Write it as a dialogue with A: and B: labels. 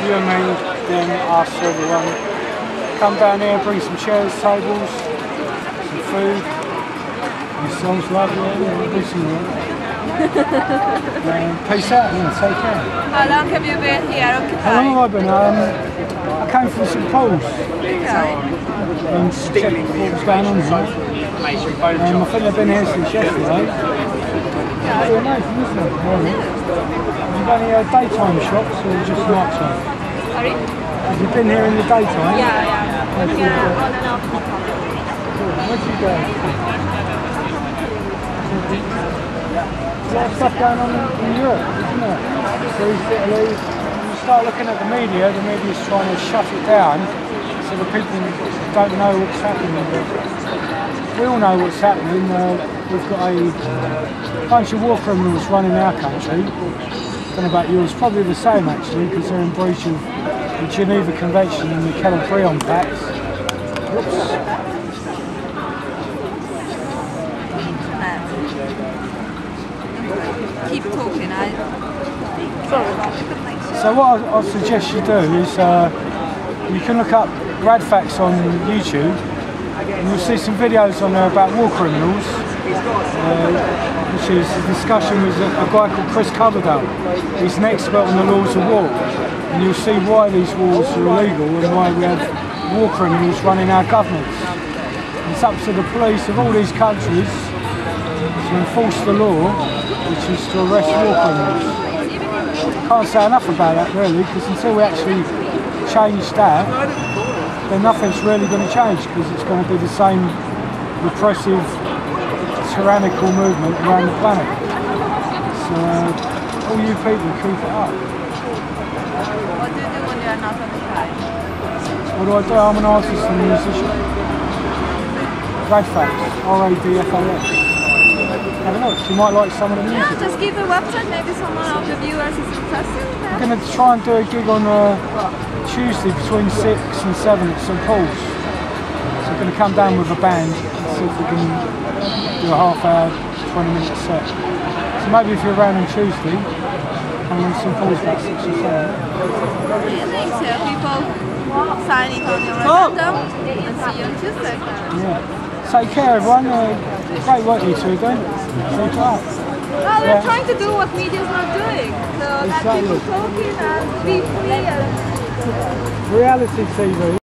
A: you and me, then us, everyone. Come down here, bring some chairs, tables, some food. Yourselves lovely, we'll do some work. Peace out and take care.
B: How long have you been here occupied?
A: How long have I been? I came from St Paul's.
B: Okay.
A: And checked what was going on here. I think I've been here since yesterday. It's amazing, isn't it? Have you got any daytime shops or just night time?
B: Sorry?
A: Have you been here in the daytime?
B: Yeah. On and off.
A: Where'd you go? There's a lot of stuff going on in Europe, isn't there? Greece, Italy. You start looking at the media's trying to shut it down so the people don't know what's happening. But we all know what's happening. We've got a bunch of war criminals running our country. I don't know about yours, probably the same actually, because they're in breach of the Geneva Convention and the Kettle-Briand Pact. Whoops.
B: Keep talking,
A: So what I suggest you do is you can look up Radfax on YouTube and you'll see some videos on there about war criminals, which is a discussion with a guy called Chris Coverdale. He's an expert on the laws of war, and you'll see why these wars are illegal and why we have war criminals running our governments. It's up to the police of all these countries to enforce the law, which is to arrest war criminals. Can't say enough about that really, because until we actually change that, then nothing's really going to change, because it's going to be the same repressive, tyrannical movement around the planet. So all you people keep it up.
B: What do you do when you are not occupied?
A: What do? I'm an artist and musician. Radfax, R-A-D-F-A-X. Have a look, you might like some of the music.
B: Yeah, just give the website, maybe someone of the viewers is interested.
A: I'm going to try and do a gig on Tuesday between 6 and 7 at St Paul's. So I'm going to come down with a band and see if we can do a half-hour, 20-minute set. So maybe if you're around on Tuesday, come on St Paul's about 6 or 7.
B: Amazing, so people sign it on your referendum and see you on Tuesday.
A: Yeah. Take care everyone, great work you two are doing. Keep it up.
B: Well, we're trying to do what media's not doing, so let people talking and be free.
A: Reality TV.